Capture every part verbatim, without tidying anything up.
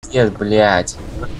Пиздец, блядь.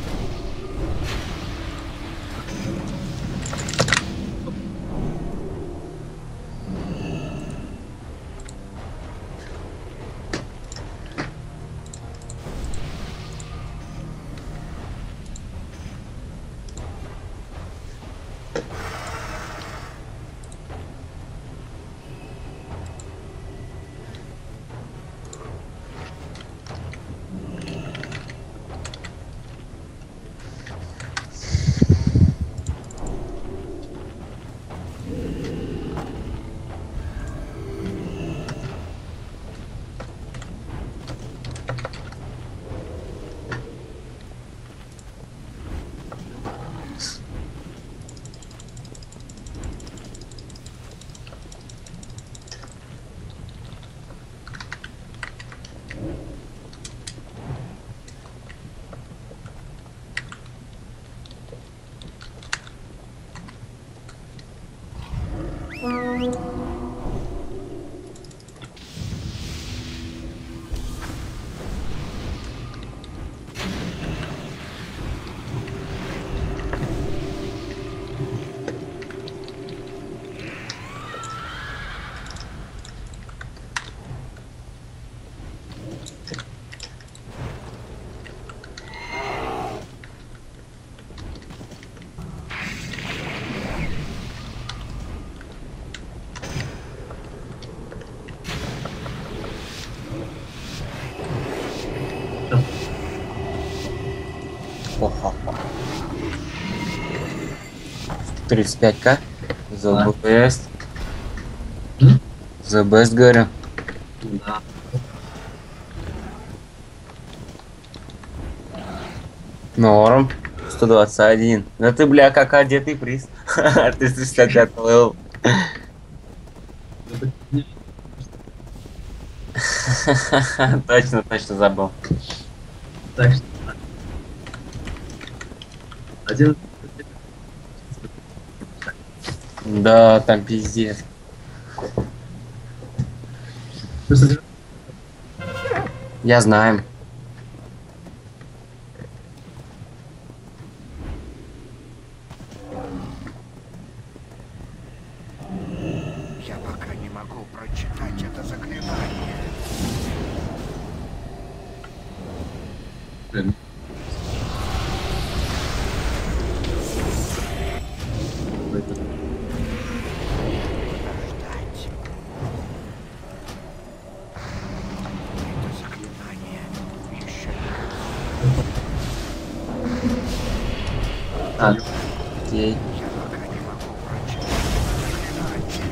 тридцать пять ка за best. За best, говорю. Да. Норм. сто двадцать один. Да ты, бля, как одетый приз. Ты шестьдесят пять левел. Точно, точно забыл. Так что один. Да, там пиздец. Я знаю. Я пока не могу прочитать это заклинание. Блин. Ждать. Это заклинание еще А, Окей. я пока не могу прочитать заклинание.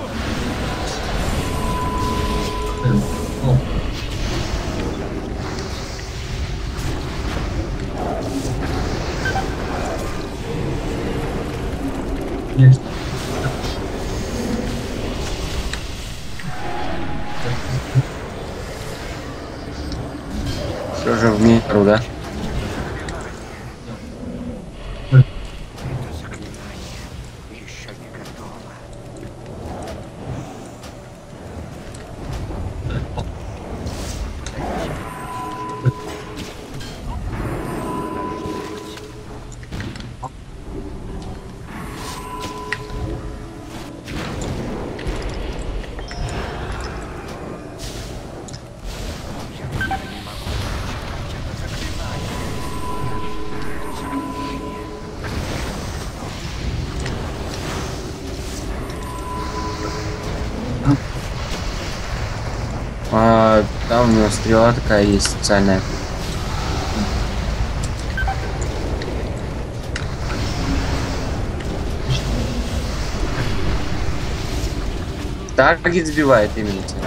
блин. О, нет. Все же в меру, да? Это заклинание еще не готово. А, там у него стрела такая есть специальная. Таргет сбивает именно тебя.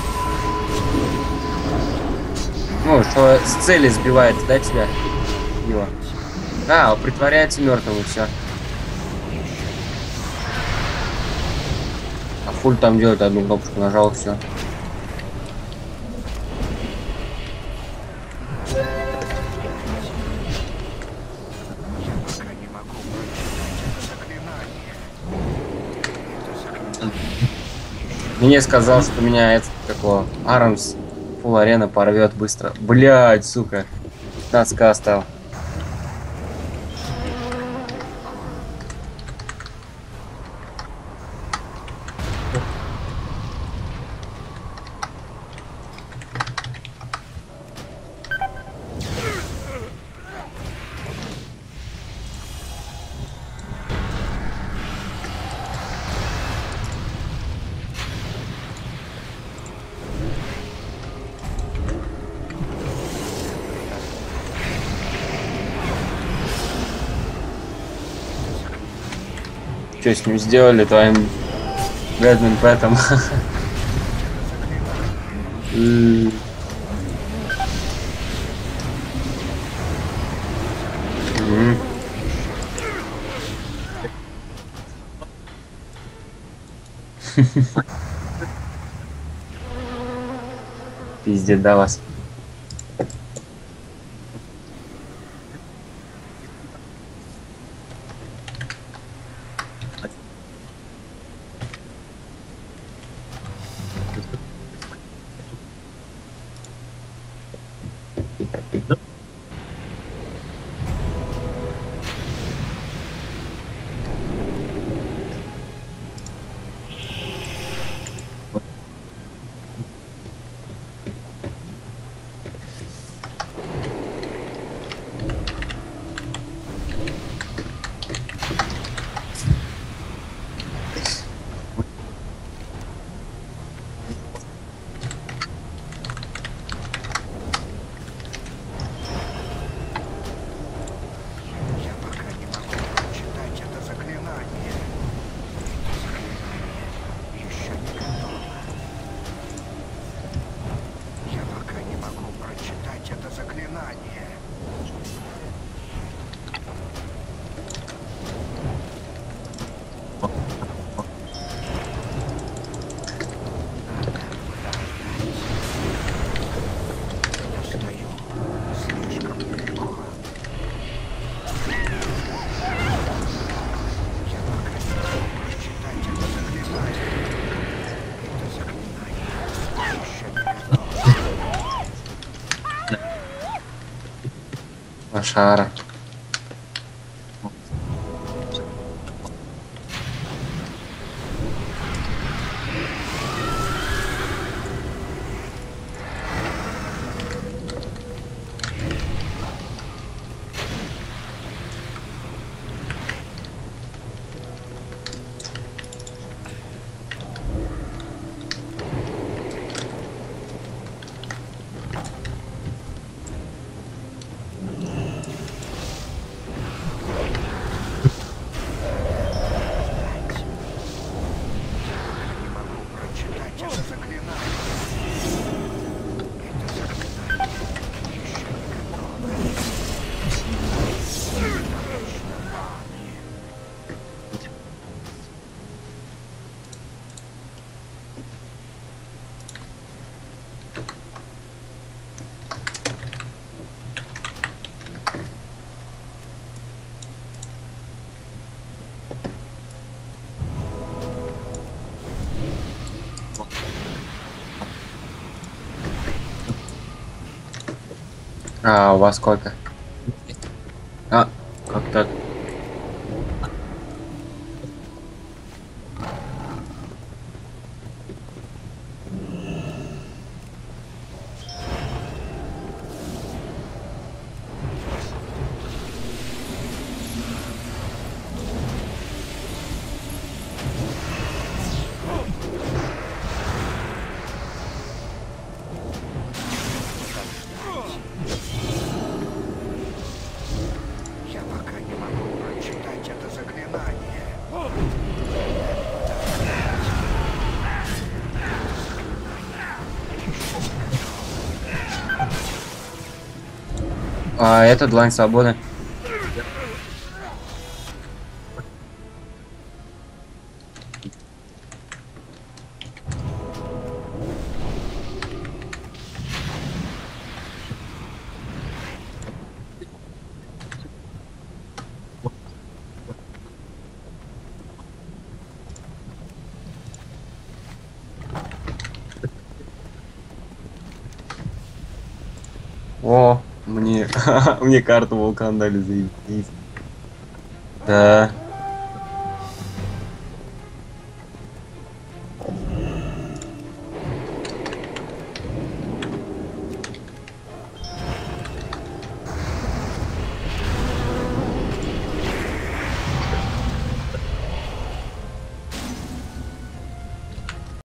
Ну, что с цели сбивает, да, тебя? Его. А, он притворяется мертвым и все. А фуль там делает, одну кнопочку нажал, все. Я пока не могу прочитать это заклинание. Это заклинание. Мне сказал, что меня это такого Арамс фул арена порвет быстро. Блять, сука. пятнадцать ка остал. Что с ним сделали твоим Бэдмен Пэтом? Пиздец, да вас. Лошара. А, у вас сколько? А, как так? А это длань свободы. О, мне Мне карту вулкан дали, заебись. Да.